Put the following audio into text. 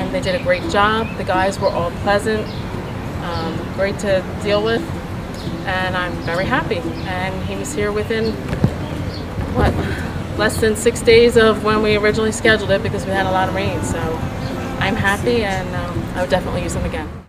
and they did a great job. The guys were all pleasant, great to deal with, and I'm very happy. And he was here within, what, less than 6 days of when we originally scheduled it because we had a lot of rain. So I'm happy, and I would definitely use him again.